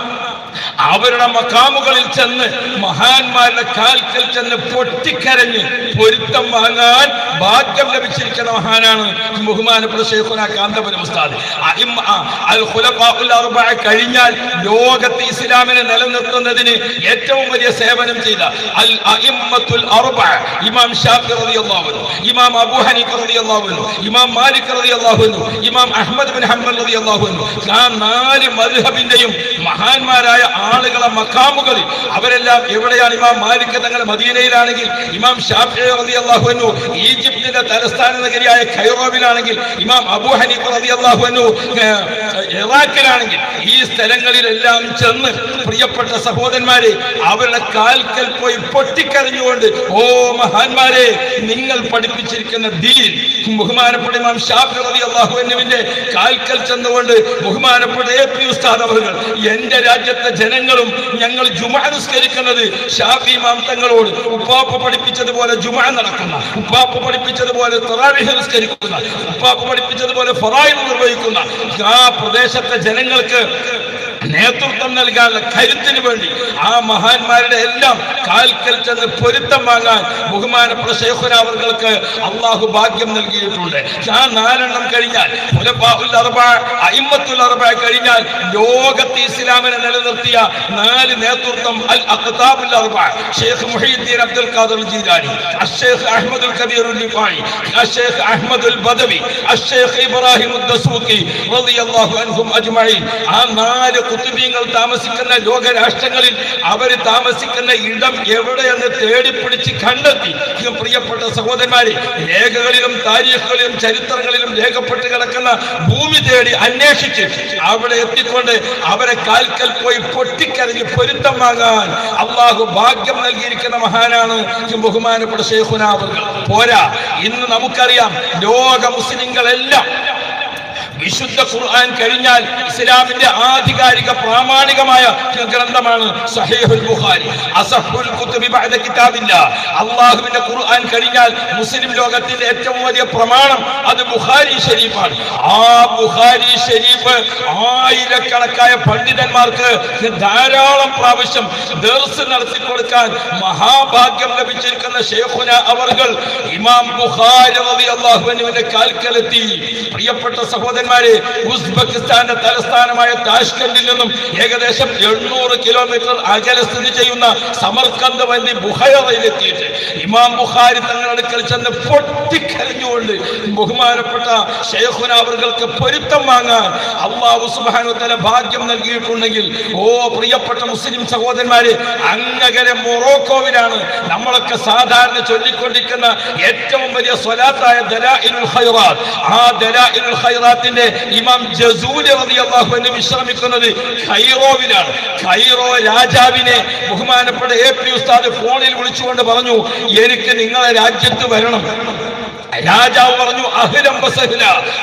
അവരുടെ മഖാമുകളിൽ ചെന്ന് മഹാന്മാരുടെ കാൽക്കൽ ചെന്ന് പൊട്ടിക്കരഞ്ഞ് പൊരുത്തം വാങ്ങാൻ ഭാഗ്യം ലഭിച്ചിരിക്കുന്ന മഹാനാണ് ബഹുമാനപ്പെട്ട ശൈഖുന കാന്തപുരം ഉസ്താദ്. അൽ ഖുലഫാഉൽ അർബഅ കഴിഞ്ഞാൽ ലോകത്ത് ഇസ്ലാമിനെ നിലനിർത്തുന്നതിന് ഏറ്റവും വലിയ സേവനം ചെയ്ത അൽ അഇമ്മത്തുൽ അർബഅ, ഇമാം ഷാഫി റളിയല്ലാഹു അൻഹു, ഇമാം അബൂ ഹനീഫ റളിയല്ലാഹു അൻഹു, ഇമാം മാലിക് റളിയല്ലാഹു അൻഹു, ഇമാം അഹ്മദ് ബിൻ ഹംബൽ റളിയല്ലാഹു അൻഹു, ആ നാല് മദ്ഹബിന്റെയും മഹാന്മാരായ ആളുകളെ മഖാമുകളിൽ അവരെല്ലാം എവിടെയാണ്? ഇമാം മാലിക് തങ്ങൾ മദീനയിലാണെങ്കിൽ, ഇമാം ഷാഫിഈ റളിയല്ലാഹു അൻഹു ഈജിപ്തിന്റെ തലസ്ഥാന നഗരിയായ കൈറോവിലാണെങ്കിൽ, ഇമാം അബൂ ഹനീഫ റളിയല്ലാഹു അൻഹു ഇറാഖിലാണെങ്കിൽ, ഈ സ്ഥലങ്ങളിലെല്ലാം ചെന്ന് പ്രിയപ്പെട്ട സഹോദരന്മാരെ അവരുടെ കാൽക്കൽ പോയി പൊട്ടിക്കരഞ്ഞുകൊണ്ട്, ഓ മഹാന്മാരെ, നിങ്ങൾ പഠിപ്പിച്ചിരിക്കുന്ന ദീൻ, ബഹുമാനപ്പെട്ട ഇമാം ഷാഫിഈ റളിയല്ലാഹു അൻഹുവിന്റെ കാൽക്കൽ ചെന്നുകൊണ്ട് ബഹുമാനപ്പെട്ട എ പി ഉസ്താദ് അവர்கள், എന്റെ രാജ്യത്തെ ജനങ്ങളും ഞങ്ങൾ ജുമുഅ നിസ്കരിക്കുന്നത് ഷാഫി ഇമാം തങ്ങളോട് ഉപ്പാപ്പ പഠിപ്പിച്ചതുപോലെ ജുമുഅ നടക്കുന്ന, ഉപ്പാപ്പ പഠിപ്പിച്ചതുപോലെ തറാവീഹ് നിസ്കരിക്കുന്ന, ഉപ്പാപ്പ പഠിപ്പിച്ചതുപോലെ ഫറായിദ് നിർവഹിക്കുന്ന ആ പ്രദേശത്തെ ജനങ്ങൾക്ക് നേതൃത്വം നൽകാനുള്ള കരുത്തിന് വേണ്ടി ആ മഹാന്മാരുടെ എല്ലാം കാൽക്കൽ ചെന്ന് പൊരുത്തം വാങ്ങാൻ ബഹുമാനപ്പെട്ട ശൈഖുന അവർക്ക് അള്ളാഹു ഭാഗ്യം നൽകിയിട്ടുണ്ട്. ആ നാലെണ്ണം കഴിഞ്ഞാൽ ഖുലഫാഉൽ അർബഅ, അഇമ്മത്തുൽ അർബഅ കഴിഞ്ഞാൽ ലോകത്ത് ഇസ്ലാമിനെ നിലനിർത്തിയ നാല് നേതൃത്വം അൽ അഖ്താബുൽ അർബഅ, ഷെയ്ഖ് മുഹീദ്ദീൻ അബ്ദുൽ ഖാദിർ ജീലാനി, അഷ്ശൈഖ് അഹ്മദുൽ കബീർ റിഫായി, അഷ്ശൈഖ് അഹ്മദുൽ ബദവി, അഷ്ശൈഖ് ഇബ്രാഹിം അദ്ദസൂഖി റളിയല്ലാഹു അൻഹും അജ്മഈൻ. ആ നാല് കുത്തുബീങ്ങൾ താമസിക്കുന്ന ലോകരാഷ്ട്രങ്ങളിൽ അവർ താമസിക്കുന്ന ഇടം എവിടെയെന്ന് തേടിപ്പിടിച്ച് കണ്ടെത്തി. പ്രിയപ്പെട്ട സഹോദരന്മാരെ, രേഖകളിലും താരീഖുകളിലും ചരിത്രങ്ങളിലും രേഖപ്പെട്ട് കിടക്കുന്ന ഭൂമി തേടി അന്വേഷിച്ച് അവിടെ എത്തിക്കൊണ്ട് അവരെ കാൽക്കൽ പോയി പൊട്ടിക്കരഞ്ഞ് പൊരുത്തം വാങ്ങാൻ അള്ളാഹു ഭാഗ്യം നൽകിയിരിക്കുന്ന മഹാനാണ് ബഹുമാനപ്പെട്ട ശൈഖുന അവர்கள். പോരാ, ഇന്ന് നമുക്കറിയാം ലോക മുസ്ലിങ്ങളെല്ലാം വിശുദ്ധ ഖുർആൻ കഴിഞ്ഞാൽ ഇസ്ലാമിന്റെ ആധികാരിക പ്രാമാണികമായ ഗ്രന്ഥമാണ് സഹീഹുൽ ബുഖാരി, അസഹുൽ കുതുബി ബഅദ കിതാബില്ലാഹ്. അല്ലാഹുവിന്റെ ഖുർആൻ കഴിഞ്ഞാൽ മുസ്ലിം ലോകത്തിന്റെ ഏറ്റവും വലിയ പ്രമാണം അത് ബുഖാരി ഷരീഫാണ്. ആ ബുഖാരി ഷരീഫ് ആയിരക്കണക്കായ പണ്ഡിതന്മാർക്ക് ധാരാളം പ്രാവശ്യം ദർസ് നടത്തി കൊടുക്കാൻ മഹാഭാഗ്യം ലഭിച്ചിരിക്കുന്ന ശൈഖുന അവർകൾ ഇമാം ബുഖാരി റളിയല്ലാഹു അൻഹുവിന്റെ കാൽക്കലെത്തി. പ്രിയപ്പെട്ട സഹോദരൻ, സഹോദരന്മാരെ, ഉസ്ബെക്കിസ്ഥാന്റെ തലസ്ഥാനമായ താഷ്കന്റിൽ നിന്നും ഏകദേശം എണ്ണൂറ് കിലോമീറ്റർ അകലെ സ്ഥിതി ചെയ്യുന്ന സമർക്കന്ത് വന്നി ബുഖൈറയിലെത്തിയിട്ട് ഇമാം ബുഖാരി തങ്ങളുടെ അടുക്കൽ ചെന്ന് പൊട്ടിക്കരഞ്ഞുകൊണ്ട് ബഹുമാനപ്പെട്ട ശൈഖുന അവർക്ക് പൊരുത്തം വാങ്ങാൻ അല്ലാഹു സുബ്ഹാനഹു വ തആല ഭാഗ്യം നൽകിയിട്ടുണ്ടെങ്കിൽ, ഓ പ്രിയപ്പെട്ട മുസ്ലിം സഹോദരന്മാരെ, അങ്ങകലെ മൊറോക്കോവിലാണ് നമ്മളൊക്കെ സാധാരണ ചൊല്ലിക്കൊണ്ടിരിക്കുന്ന ഏറ്റവും വലിയ സ്വലാത്തായ ദലാഇലുൽ ഖൈറാത്ത്. ആ ദലാഇലുൽ ഖൈറാത്തിന്റെ ഇമാം ജസൂലി റളിയല്ലാഹു അൻഹു വിശ്രമിക്കുന്നത് കൈറോവിലാണ്. കൈറോ രാജാവിനെ ബഹുമാനപ്പെട്ട എ പി ഉസ്താദ് ഫോണിൽ വിളിച്ചുകൊണ്ട് പറഞ്ഞു, എനിക്ക് നിങ്ങളെ രാജ്യത്ത് വരണം. രാജാവ് പറഞ്ഞു, അഹ്ലൻ വസഹ്ല,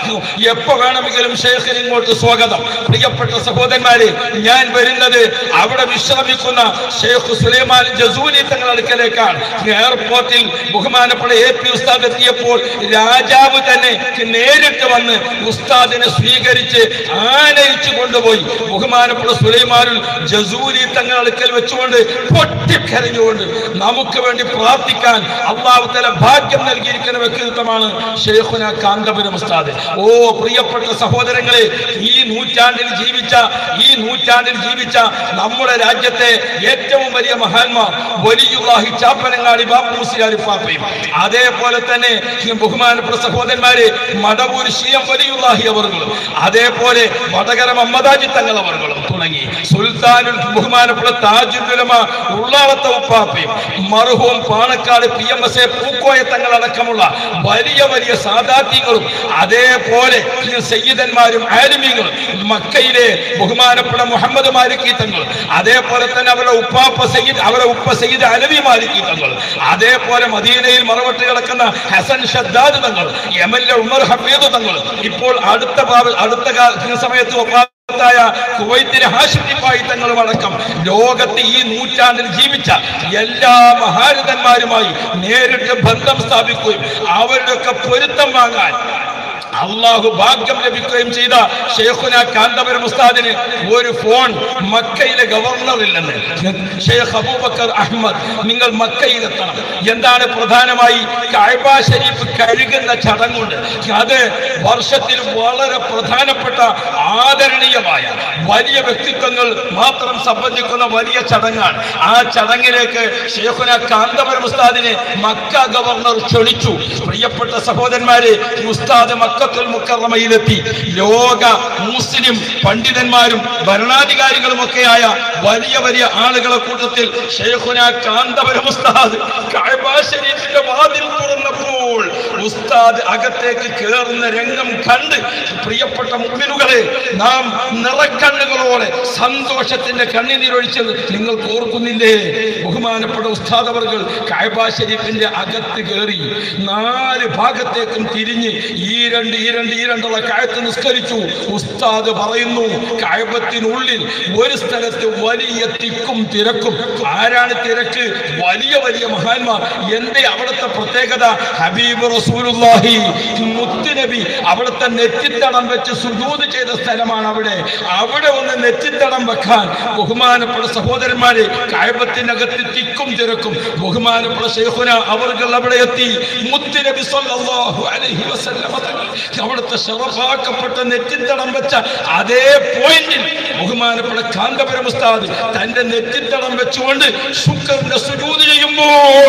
എപ്പോ വേണമെങ്കിലും ഷെയ്ഖിന് ഇങ്ങോട്ട് സ്വാഗതം. പ്രിയപ്പെട്ട സഹോദരന്മാരെ, ഞാൻ വരുന്നത് അവിടെ വിശ്രമിക്കുന്ന ഷെയ്ഖ് സുലൈമാൻ ജസൂലി തങ്ങളുടെ അടുക്കലേക്കാണ്. എയർപോർട്ടിൽ ബഹുമാനപ്പെട്ട എ പി ഉസ്താദ് എത്തിയപ്പോൾ രാജാവ് തന്നെ നേരിട്ട് വന്ന് ഉസ്താദിനെ സ്വീകരിച്ച് ആനയിച്ചു കൊണ്ടുപോയി. ബഹുമാനപ്പെട്ട സുലൈമാനുൽ ജസൂലി തങ്ങളുടെ അടുക്കൽ വെച്ചുകൊണ്ട് പൊട്ടിക്കരഞ്ഞുകൊണ്ട് നമുക്ക് വേണ്ടി പ്രാർത്ഥിക്കാൻ അല്ലാഹു തആല ഭാഗ്യം നൽകിയിരിക്കുന്ന വ്യക്തിത്വമാണ് ശൈഖുന കാന്തപുരം ഉസ്താദ്. ഓ പ്രിയപ്പെട്ട സഹോദരങ്ങളെ, ഈ നൂറ്റാണ്ടിൽ ജീവിച്ച ഈ നൂറ്റാണ്ടിൽ ജീവിച്ച നമ്മുടെ രാജ്യത്തെ ഏറ്റവും വലിയ മഹാന്മാർ വലിയുല്ലാഹി ചാപ്പനങ്ങാടി ബാപ്പു മുസ്ലിയാർ പാപ്പയും, അതേപോലെ തന്നെ ബഹുമാനപ്പെട്ട സഹോദരന്മാരെ മടവൂർ ഷിയം വലിയുല്ലാഹി അവർകളും, അതേപോലെ വടകര മമ്മദാജി തങ്ങൾ അവർകളും തുടങ്ങി സുൽത്താനുൽ ബഹുമാനപ്പെട്ട താജുൽ ഉലമ ഉള്ളാളത്തെ ഉപ്പാപ്പയും, മർഹൂം Panakkad P M S A Pookoya Thangal അടക്കമുള്ള വലിയ വലിയ സാദാത്യങ്ങളും, അതേപോലെ സയ്യിദന്മാരും ആലിമീങ്ങളും, മക്കയിലെ ബഹുമാനപ്പെട്ട മുഹമ്മദ് മാലിക്കി തങ്ങൾ, അതേപോലെ തന്നെ അവരുടെ ഉപ്പാപ്പ സയ്യിദ് അവരുടെ ഉപ്പ സയ്യിദ് അലവി മാലിക്കി തങ്ങൾ, അതേപോലെ മദീനയിൽ മറവട്ട് കിടക്കുന്ന ഹസൻ ഷദ്ദാദ് തങ്ങൾ, യമനിലെ ഉമർ ഹഫീദ് തങ്ങൾ, ഇപ്പോൾ അടുത്ത അടുത്ത സമയത്ത് ായ കുവൈത്തിലെ ഹാഷിം തിഫായി തങ്ങളും അടക്കം ലോകത്ത് ഈ നൂറ്റാണ്ടിൽ ജീവിച്ച എല്ലാ മഹാരഥന്മാരുമായി നേരിട്ട് ബന്ധം സ്ഥാപിക്കുകയും അവരുടെയൊക്കെ പൊരുത്തം വാങ്ങാൻ അള്ളാഹു ഭാഗ്യം ലഭിക്കുകയും ചെയ്ത ശൈഖുന കാന്തപുരം ഉസ്താദിന് ഒരു ഫോൺ മക്കയിലെ ഗവർണറിൽ നിന്ന്, ഷെയ്ഖ് അബൂബക്കർ അഹ്മദ്, നിങ്ങൾ മക്കയിലെത്തണം. എന്താണ് പ്രധാനമായി കഅബ ശരീഫ് കഴുകുന്ന ചടങ്ങുണ്ട്. അത് വർഷത്തിൽ വളരെ പ്രധാനപ്പെട്ട ആദരണീയമായ വലിയ വ്യക്തിത്വങ്ങൾ മാത്രം സംബന്ധിക്കുന്ന വലിയ ചടങ്ങാണ്. ആ ചടങ്ങിലേക്ക് ശൈഖുന കാന്തപുരം ഉസ്താദിനെ മക്ക ഗവർണർ ക്ഷണിച്ചു. പ്രിയപ്പെട്ട സഹോദരന്മാരെ, ഉസ്താദ് മക്ക മുക്കറമയിലെത്തി. ലോക മുസ്ലിം പണ്ഡിതന്മാരും ഭരണാധികാരികളും ഒക്കെയായ വലിയ വലിയ ആളുകളെ കൂട്ടത്തിൽ ശൈഖുന കാന്തപുരം ഉസ്താദ് കഅബ ശരീഫിന്റെ വാതിൽ തുറന്നപ്പോൾ ഉസ്താദ് അകത്തേക്ക് കയറുന്ന രംഗം കണ്ട് പ്രിയപ്പെട്ട മുഅ്മിനുകളെ, നാം നിറക്കണ്ണുകളോടെ സന്തോഷത്തിന്റെ കണ്ണുനീരൊഴിച്ചത് നിങ്ങൾ ഓർക്കുന്നില്ലേ? ബഹുമാനപ്പെട്ട ഉസ്താദ് അവർകൾ കഅബ ശരീഫിന്റെ അകത്ത് കയറി നാല് ഭാഗത്തേക്കും തിരിഞ്ഞ് ഈ രണ്ട് ഈ രണ്ട് ഈ രണ്ടുള്ള കഅബത്ത് നിസ്കരിച്ചു. ഉസ്താദ് പറയുന്നു, കഅബത്തിനുള്ളിൽ ഒരു സ്ഥലത്ത് വലിയ തിക്കും തിരക്കും. ആരാണ് തിരക്ക്? വലിയ വലിയ മഹാന്മാർ. എന്തേ അവിടുത്തെ പ്രത്യേകത? ഹബീബ് റസൂലുള്ളാഹി മുത്തുനബി അവിടുത്തെ നെറ്റിത്തടം വെച്ച് സുജൂദ് ചെയ്ത സ്ഥലമാണ് അവിടെ. അവിടെ ഒന്ന് നെറ്റിത്തടം വെക്കാൻ ബഹുമാനപ്പെട്ട സഹോദരന്മാരെ, കഅബത്തിനകത്ത് തിക്കും തിരക്കും. ബഹുമാനപ്പെട്ട ശൈഖുന അവർകൾ അവിടെ എത്തി. മുത്തുനബി സ്വല്ലല്ലാഹു അലൈഹി വസല്ലം അവിടുത്തെ ശറഫാക്കപ്പെട്ട നെറ്റിത്തടം വെച്ച അതേ പോയിന്റിൽ ബഹുമാനപ്പെട്ട കാന്തപുരം ഉസ്താദ് തന്റെ നെറ്റിത്തടം വെച്ചുകൊണ്ട് ശുക്രിന്റെ സുജൂദ് ചെയ്യുമ്പോൾ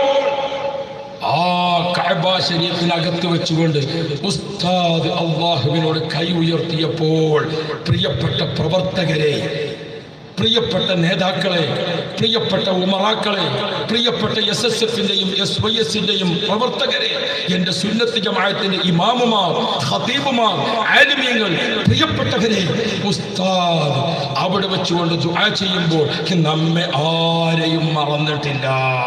ആ കഅബ ശരീഫിനകത്ത് വെച്ചുകൊണ്ട് ഉസ്താദ് അല്ലാഹുവിനോട് കൈ ഉയർത്തിയപ്പോൾ, പ്രിയപ്പെട്ട പ്രവർത്തകരെ, പ്രിയപ്പെട്ട നേതാക്കളെ, പ്രിയപ്പെട്ട ഉമറാക്കളെ, പ്രിയപ്പെട്ട എസ് എസ് എഫിന്റെയും എസ് വൈ എസിന്റെയും പ്രവർത്തകരെ, എന്റെ സുന്നത്ത് ജമാഅത്തിന്റെ ഇമാമുമാർ, ഖതീബുമാർ, ആലിമീങ്ങൾ, പ്രിയപ്പെട്ടവരെ, ഉസ്താദ് അവിടെ വെച്ചുകൊണ്ട് ദുആ ചെയ്യുമ്പോൾ നമ്മെ ആരെയും മറന്നിട്ടില്ല.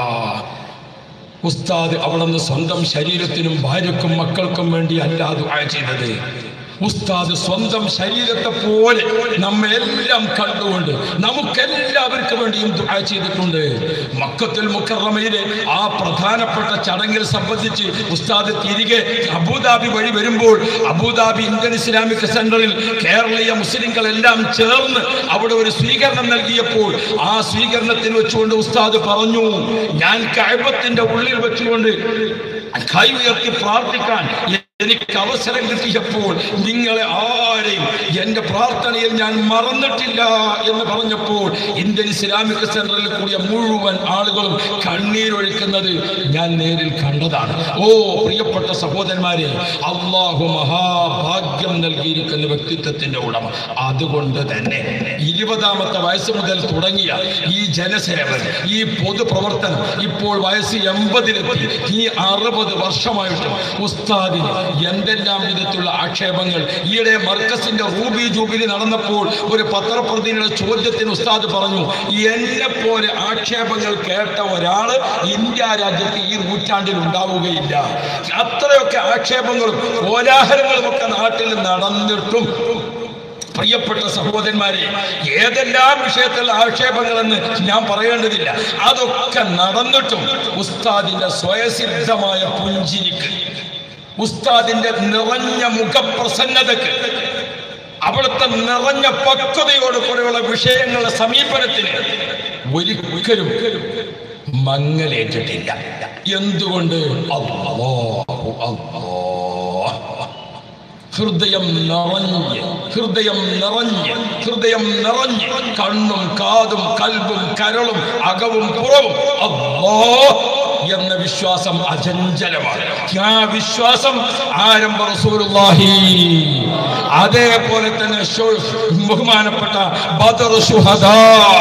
ഉസ്താദ് അവിടെ നിന്ന് സ്വന്തം ശരീരത്തിനും ഭാര്യക്കും മക്കൾക്കും വേണ്ടി അല്ല ദുആ ചെയ്തത്. ഉസ്താദ് സ്വന്തം ശരീരത്തെ പോലെ നമ്മെല്ലാം കണ്ടുകൊണ്ട് നമുക്കെല്ലാവർക്കും വേണ്ടിയും ദുആ ചെയ്തിട്ടുണ്ട്. മക്കത്തുൽ മുക്കറമയിലെ ആ പ്രധാനപ്പെട്ട ചടങ്ങിൽ സംബന്ധിച്ച് ഉസ്താദ് തിരികെ അബുദാബി വഴി വരുമ്പോൾ അബുദാബി ഇന്ത്യൻ ഇസ്ലാമിക് സെന്ററിൽ കേരളീയ മുസ്ലിങ്ങളെല്ലാം ചേർന്ന് അവിടെ ഒരു സ്വീകരണം നൽകിയപ്പോൾ ആ സ്വീകരണത്തിൽ വെച്ചുകൊണ്ട് ഉസ്താദ് പറഞ്ഞു, ഞാൻ കഅബത്തിന്റെ ഉള്ളിൽ വെച്ചുകൊണ്ട് കൈ ഉയർത്തി പ്രാർത്ഥിക്കാൻ എനിക്ക് അവസരം കിട്ടിയപ്പോൾ നിങ്ങളെ ആരെയും എന്റെ പ്രാർത്ഥനയിൽ ഞാൻ മറന്നിട്ടില്ല എന്ന് പറഞ്ഞപ്പോൾ ഇന്ത്യൻ ഇസ്ലാമിക് സെന്ററിൽ കൂടിയ മുഴുവൻ ആളുകളും കണ്ണീരൊഴുക്കുന്നത് ഞാൻ നേരിൽ കണ്ടതാണ്. ഓ പ്രിയപ്പെട്ട സഹോദരന്മാരെ, അള്ളാഹു മഹാഭാഗ്യം നൽകിയിരിക്കുന്ന വ്യക്തിത്വത്തിന്റെ ഉടമ. അതുകൊണ്ട് തന്നെ ഇരുപതാമത്തെ വയസ്സ് മുതൽ തുടങ്ങിയ ഈ ജനസേവനം, ഈ പൊതുപ്രവർത്തനം ഇപ്പോൾ വയസ്സ് എൺപതിലെത്തി. ഈ അറുപത് വർഷമായിട്ടും ഉസ്താദിന് എന്തെല്ലാം വിധത്തിലുള്ള ആക്ഷേപങ്ങൾ. ഈയിടെ മർക്കസിന്റെ റൂബി ജൂബിലി നടന്നപ്പോൾ ഒരു പത്രപ്രതിനിധിയുടെ ചോദ്യത്തിന് ഉസ്താദ് പറഞ്ഞു, എന്നെ പോലെ ആക്ഷേപങ്ങൾ കേട്ട ഒരാള് ഇന്ത്യ രാജ്യത്ത് ഈ നൂറ്റാണ്ടിൽ ഉണ്ടാവുകയില്ല. അത്രയൊക്കെ ആക്ഷേപങ്ങളും കോലാഹലങ്ങളും ഒക്കെ നാട്ടിൽ നടന്നിട്ടും പ്രിയപ്പെട്ട സഹോദരന്മാരെ, ഏതെല്ലാം വിഷയത്തിലുള്ള ആക്ഷേപങ്ങളെന്ന് ഞാൻ പറയേണ്ടതില്ല. അതൊക്കെ നടന്നിട്ടും ഉസ്താദിന്റെ സ്വയസിദ്ധമായ പുഞ്ചിരിക്ക്, ഉസ്താദിന്റെ നിറഞ്ഞ മുഖപ്രസന്നതക്ക്, അവിടുത്തെ നിറഞ്ഞ പക്വതയോട് കൂടെയുള്ള വിഷയങ്ങളുടെ സമീപനത്തിന് ഒരിക്കലും മങ്ങലേറ്റിട്ടില്ല. എന്തുകൊണ്ട്? അല്ലാഹു അല്ലാഹ്. ഹൃദയം നിറഞ്ഞ് ഹൃദയം നിറഞ്ഞ് ഹൃദയം നിറഞ്ഞ് കണ്ണും കാതും കൽബും കരളും അകവും പുറവും അല്ലാഹ് എന്ന വിശ്വാസം അചഞ്ചലമാണ്. ആ വിശ്വാസം ആരംഭ റസൂലുള്ളാഹി, അതേപോലെ തന്നെ ബഹുമാനപ്പെട്ട ബദർ ശുഹദാ,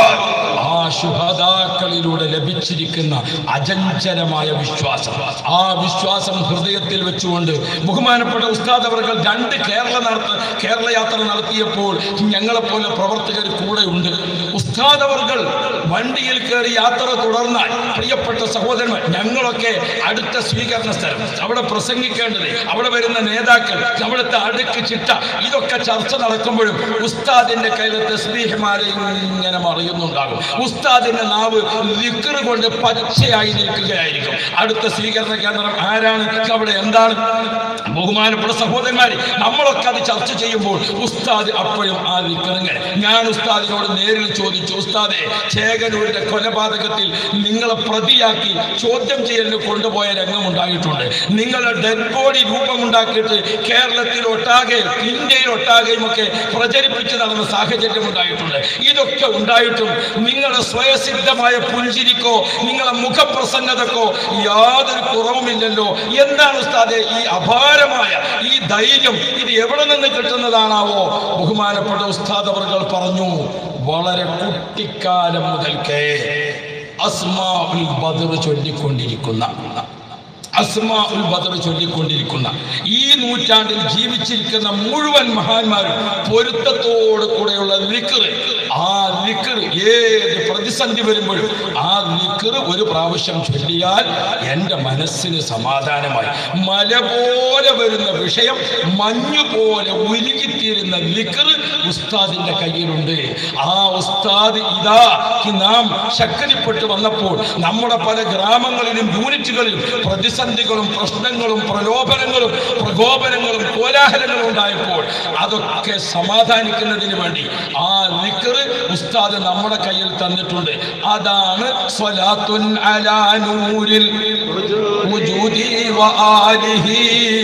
ആ ശുഹദാക്കളിലൂടെ ലഭിച്ചിരിക്കുന്ന അചഞ്ചലമായ വിശ്വാസം, ആ വിശ്വാസം ഹൃദയത്തിൽ വെച്ചുകൊണ്ട് ബഹുമാനപ്പെട്ട ഉസ്താദ് അവർകൾ രണ്ട് കേരള നടത്ത കേരള യാത്ര നടത്തിയപ്പോൾ ഞങ്ങളെപ്പോലെ പ്രവർത്തകർ കൂടെ ഉണ്ട്. ഉസ്താദ് അവർകൾ വണ്ടിയിൽ കയറി യാത്ര തുടർന്നാൽ പ്രിയപ്പെട്ട സഹോദരന്മാർ, ഞങ്ങളൊക്കെ അടുത്ത സ്വീകരണ സ്ഥലം, അവിടെ പ്രസംഗിക്കേണ്ടത്, അവിടെ വരുന്ന നേതാക്കൾ, അവിടുത്തെ അടുക്ക് ചിട്ട, ഇതൊക്കെ ചർച്ച നടക്കുമ്പോഴും ഉസ്താദിന്റെ കയ്യിലെ തസ്ബീഹ്മാല ഇങ്ങനെ മറിയുന്നുണ്ടാകും. ഉസ്താദിന്റെ നാവ് ദിക്ർ കൊണ്ട് പച്ചയായി നിൽക്കുകയായിരിക്കും. അടുത്ത സ്വീകരണ കേന്ദ്രം ആരാണ്, അവിടെ എന്താണ്? ബഹുമാനപ്പെട്ട സഹോദരന്മാരെ, നമ്മളൊക്കെ അത് ചർച്ച ചെയ്യുമ്പോൾ ഉസ്താദ് അപ്പോഴും ആ ദിക്റിങ്ങനെ. ഞാൻ ഉസ്താദിനോട് നേരിൽ ചോദിച്ചു, ഉസ്താദെ, ചേകനൂരിന്റെ കൊലപാതകത്തിൽ നിങ്ങളെ പ്രതിയാക്കി ചോദ്യം ചെയ്യലിന് കൊണ്ടുപോയ രംഗമുണ്ടായിട്ടുണ്ട്. നിങ്ങളുടെ ഡെഡ് ബോഡി രൂപമുണ്ടാക്കിയിട്ട് കേരളത്തിൽ ഒട്ടാകെ ഇന്ത്യയിൽ ഒട്ടാകെയും ഒക്കെ പ്രചരിപ്പിച്ച് നടന്ന സാഹചര്യം ഉണ്ടായിട്ടുണ്ട്. ഇതൊക്കെ ഉണ്ടായിട്ടും നിങ്ങളുടെ സ്വയസിദ്ധമായ പുഞ്ചിരിക്കോ നിങ്ങളുടെ മുഖപ്രസന്നതക്കോ യാതൊരു കുറവുമില്ലല്ലോ. എന്താണ് ഉസ്താദെ ഈ അപാരമായ ഈ ധൈര്യം? ഇത് എവിടെ നിന്ന് കിട്ടുന്നതാണാവോ? ബഹുമാനപ്പെട്ട ഉസ്താദ് അവർകൾ പറഞ്ഞു, വളരെ കുട്ടിക്കാലം മുതൽക്കേ അസ്മാഉൽ ബദർ ചൊല്ലിക്കൊണ്ടിരിക്കുന്ന അസ്മാഉൽ ബദർ ചൊല്ലിക്കൊണ്ടിരിക്കുന്ന ഈ നൂറ്റാണ്ടിൽ ജീവിച്ചിരിക്കുന്ന മുഴുവൻ മഹാന്മാരും പൊരുത്തത്തോട് കൂടെയുള്ള ദിക്ർ, ആ ദിക്ർ ഏത് പ്രതിസന്ധി വരുമ്പോഴും ആ ദിക്ർ ഒരു പ്രാവശ്യം ചൊല്ലിയാൽ എൻ്റെ മനസ്സിന് സമാധാനമായി. മല പോലെ വരുന്ന വിഷയം മഞ്ഞു പോലെ ഉരുകിത്തീരുന്ന ദിക്ർ ഉസ്താദിന്റെ കയ്യിലുണ്ട്. ആ ഉസ്താദ് ഇതാ നാം ശക്തിപ്പെട്ടു വന്നപ്പോൾ നമ്മുടെ പല ഗ്രാമങ്ങളിലും യൂണിറ്റുകളിലും പ്രതിസന്ധികളും പ്രശ്നങ്ങളും പ്രലോഭനങ്ങളും പ്രകോപനങ്ങളും കോലാഹലങ്ങളും ഉണ്ടായപ്പോൾ അതൊക്കെ സമാധാനിക്കുന്നതിന് വേണ്ടി ആ ദിക്ർ ഉസ്താദ് നമ്മുടെ കയ്യിൽ തന്നിട്ടുണ്ട്. അതാണ് സ്വലാത്തുൻ അലാ നൂരിൽ വജൂദി വആലിഹി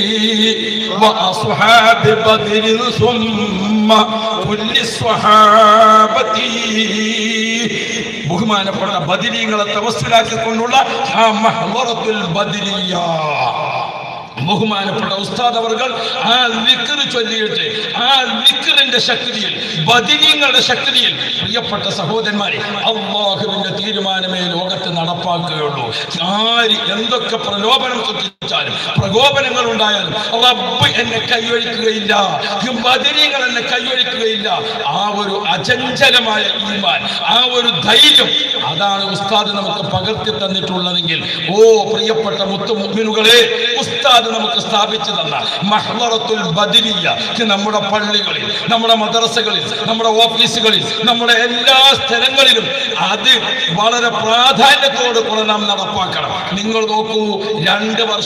വഅസ്ഹാബി ബദരിൻ സുമ്മ കുല്ലി സ്വഹാബതി. ബഹുമാനപ്പെട്ട ബദരീങ്ങളെ തവസ്സുലാക്കിക്കൊണ്ടുള്ള ആ മഹ്വറത്തുൽ ബദരിയ, ബഹുമാനപ്പെട്ട ഉസ്താദ് അവർകൾ ആ ദിക്ർ ചൊല്ലിയിട്ട് ആ ദിക്റിന്റെ ശക്തിയിൽ, ബദരീങ്ങളുടെ ശക്തിയിൽ, പ്രിയപ്പെട്ട സഹോദരന്മാരെ, അല്ലാഹുവിന്റെ തീരുമാനമേ ലോകത്ത് നടപ്പാക്കുകയുള്ളൂ. ആര് എന്തൊക്കെ പ്രലോഭനം സൃഷ്ടിച്ചാലും പ്രകോപനങ്ങൾ ഉണ്ടായാലും റബ്ബ് എന്നെ കൈയൊഴിക്കുകയില്ല, ബദരീങ്ങൾ എന്നെ കൈയൊഴിക്കുകയില്ല. ആ ഒരു അചഞ്ചലമായ ഈമാൻ, ആ ഒരു ധൈര്യം, അതാണ് ഉസ്താദ് നമുക്ക് പകർത്തി തന്നിട്ടുള്ളതെങ്കിൽ, ഓ പ്രിയപ്പെട്ട മുത്തു മുഅ്മിനുകളെ, ഉസ്താദ് നമുക്ക് സ്ഥാപിച്ചു തന്ന മഹ്ളറത്തുൽ ബദരിയ നമ്മുടെ പള്ളികളിൽ, നമ്മുടെ മദ്രസകളിൽ, നമ്മുടെ ഓഫീസുകളിൽ, നമ്മുടെ എല്ലാ സ്ഥലങ്ങളിലും അത് വളരെ പ്രാധാന്യത്തോട് കൂടെ നാം നടപ്പാക്കണം. നിങ്ങൾ നോക്കൂ, രണ്ട് വർഷം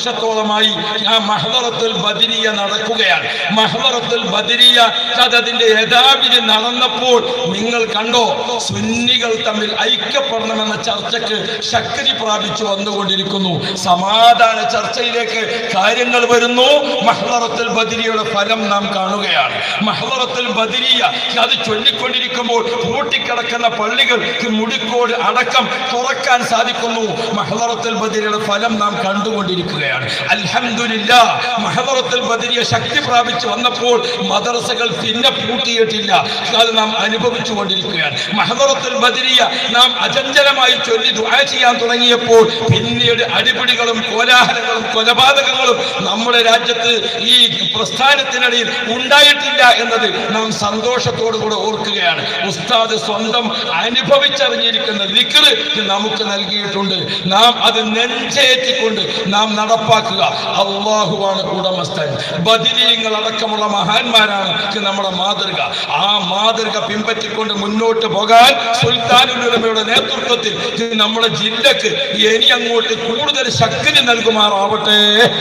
വർഷത്തോളമായി ആ മഹ്ദറത്തുൽ ബദരിയ നടക്കുകയാണ്. മഹ്ദറത്തുൽ ബദരിയ അതിന്റെ യഥാവിധി നടന്നപ്പോൾ നിങ്ങൾ കണ്ടോ, സുന്നികൾ തമ്മിൽ ഐക്യപ്പെടണമെന്ന ചർച്ചയ്ക്ക് ശക്തി പ്രാപിച്ചു വന്നുകൊണ്ടിരിക്കുന്നു. സമാധാന ചർച്ചയിലേക്ക് കാര്യങ്ങൾ വരുന്നു. മഹ്ദറത്തുൽ ബദരിയയുടെ ഫലം നാം കാണുകയാണ്. മഹ്ദറത്തുൽ ബദരിയ അത് ചൊല്ലിക്കൊണ്ടിരിക്കുമ്പോൾ പൂട്ടിക്കിടക്കുന്ന പള്ളികൾക്ക് മുടിക്കോട് അടക്കം തുറക്കാൻ സാധിക്കുന്നു. മഹ്ദറത്തുൽ ബദരിയയുടെ ഫലം നാം കണ്ടുകൊണ്ടിരിക്കുകയാണ്. അൽഹംദുലില്ലാഹ്, മഹ്ദറത്തുൽ ബദരിയ ശക്തി പ്രാപിച്ചു വന്നപ്പോൾ മദ്രസകൾ പിന്നെ പൂട്ടിയിട്ടില്ല. അത് നാം അനുഭവിച്ചു കൊണ്ടിരിക്കുകയാണ്. മഹ്ദറത്തുൽ ബദരിയ നാം അചഞ്ചലമായി ചൊല്ലി ദുആ ചെയ്യാൻ തുടങ്ങിയപ്പോൾ പിന്നീട് അടിപിടികളും കോലാഹലങ്ങളും കൊലപാതകങ്ങളും നമ്മുടെ രാജ്യത്ത് ഈ പ്രസ്ഥാനത്തിനിടയിൽ ഉണ്ടായിട്ടില്ല എന്നത് നാം സന്തോഷത്തോടുകൂടെ ഓർക്കുകയാണ്. ഉസ്താദ് സ്വന്തം അനുഭവിച്ചറിഞ്ഞിരിക്കുന്ന ദിക്ർ നമുക്ക് നൽകിയിട്ടുണ്ട്. നാം അത് നെഞ്ചേറ്റിക്കൊണ്ട് നാം നടപ്പാക്കുക. അല്ലാഹുവാണ് ഉടമസ്ഥൻ. ബദരീങ്ങൾ അടക്കമുള്ള മഹാന്മാരാണ് നമ്മുടെ മാതൃക. ആ മാതൃക പിൻപറ്റിക്കൊണ്ട് മുന്നോട്ട് പോകാൻ സുൽത്താനുൽ ഉലമയുടെ നേതൃത്വത്തിൽ നമ്മുടെ ജില്ലക്ക് ഇനി അങ്ങോട്ട് കൂടുതൽ ശക്തി നൽകുമാറാവട്ടെ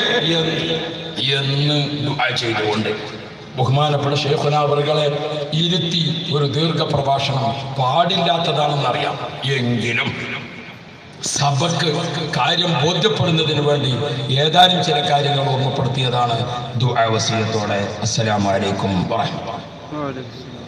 എന്ന് ദുആ ചെയ്തുകൊണ്ട് ബഹുമാനപ്പെട്ട ശൈഖുന അവറുകളെ ഇരുത്തി ഒരു ദീർഘ പ്രഭാഷണം പാടില്ലാത്തതാണെന്നറിയാം. എങ്കിലും സഭക്ക് കാര്യം ബോധ്യപ്പെടുന്നതിന് വേണ്ടി ഏതാനും ചില കാര്യങ്ങൾ ഓർമ്മപ്പെടുത്തിയതാണ് ദുആ വസിയത്തോടെ. അസ്സലാമു അലൈക്കും വറഹ്മത്തുള്ളാഹി.